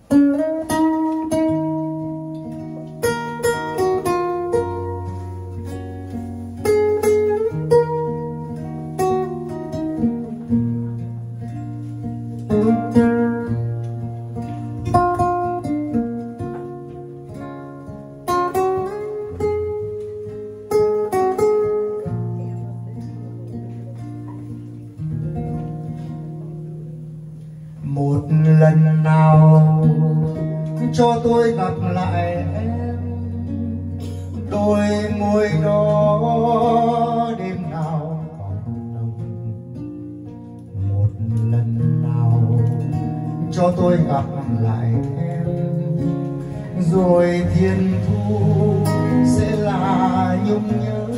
Một lần nào cho tôi gặp lại em, đôi môi đó đêm nào còn nồng. Một lần nào cho tôi gặp lại em, rồi thiên thu sẽ là nhung nhớ.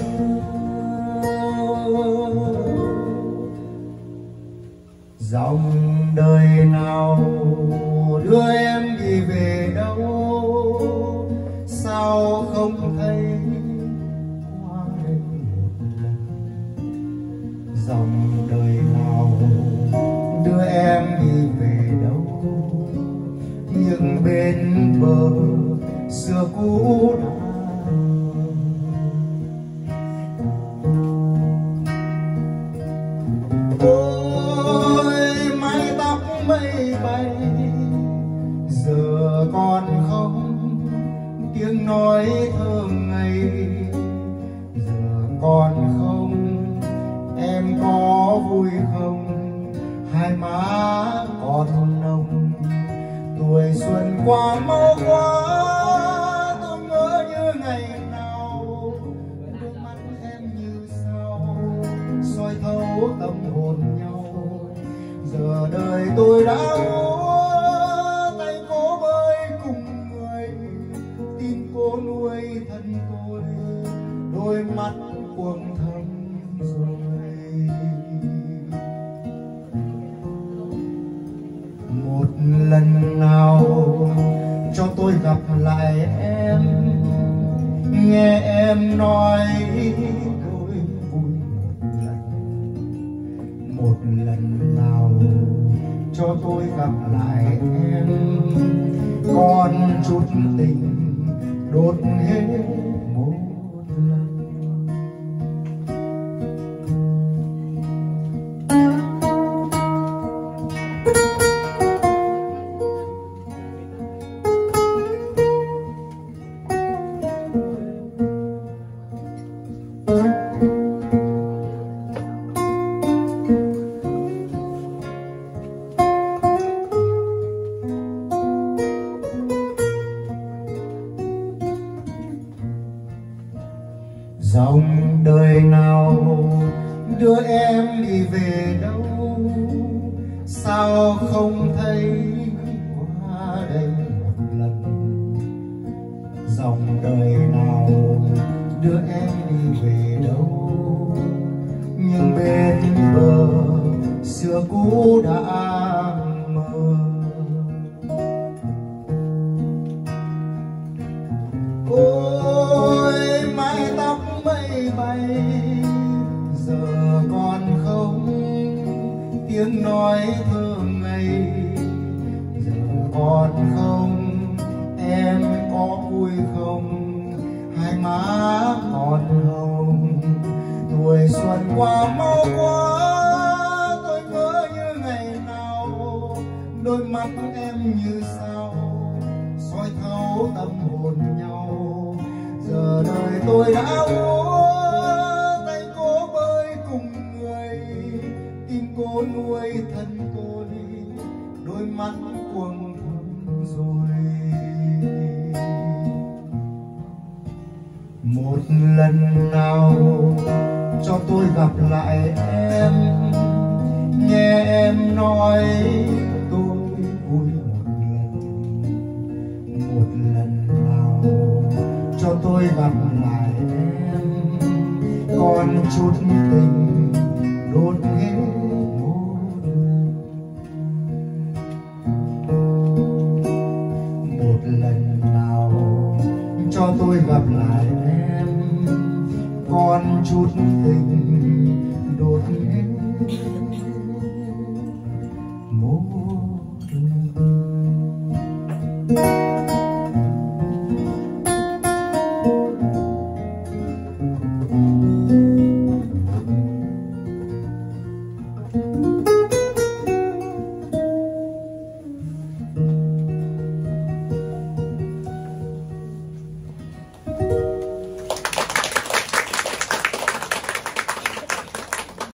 Dòng đời nào đưa em đi về đâu, sao không thấy qua đây một lần. Dòng đời nào đưa em đi về đâu, nhưng bên bờ xưa cũ đã. Mây bay giờ còn không tiếng nói thơ ngây, giờ còn không em có vui không, hai má còn nồng. Tuổi xuân qua mau quá, tôi ngỡ như ngày nào, đôi mắt em như sao soi thấu tâm hồn nhau. Giờ đời tôi đã úa, tay cố bơi cùng người, tim cố nuôi thân tôi, đôi mắt quầng thâm rồi. Một lần nào cho tôi gặp lại em, nghe em nói tôi vui một lần nào cho tôi gặp lại em, còn chút tình đốt hết một lần. Dòng đời nào đưa em đi về đâu, sao không thấy qua đây một lần. Dòng đời nào đưa em đi về đâu, nhưng bên bờ xưa cũ đã mơ. Ôi mái tóc mây bay giờ còn không tiếng nói thơ ngây, giờ còn không em có vui không, hai má còn hồng. Tuổi xuân qua mau quá, tôi ngỡ như ngày nào, đôi mắt em như sao soi thấu tâm hồn nhau. Giờ đời tôi đã úa, tay cố bơi cùng người, tim cố nuôi thân tôi, đôi mắt quầng thâm rồi. Một lần nào cho tôi gặp lại em, nghe em nói tôi vui một lần nào cho tôi gặp lại em, còn chút tình đốt hết một lần. Một lần nào cho tôi gặp lại em, còn chút tình đốt hết một lần. Thank you.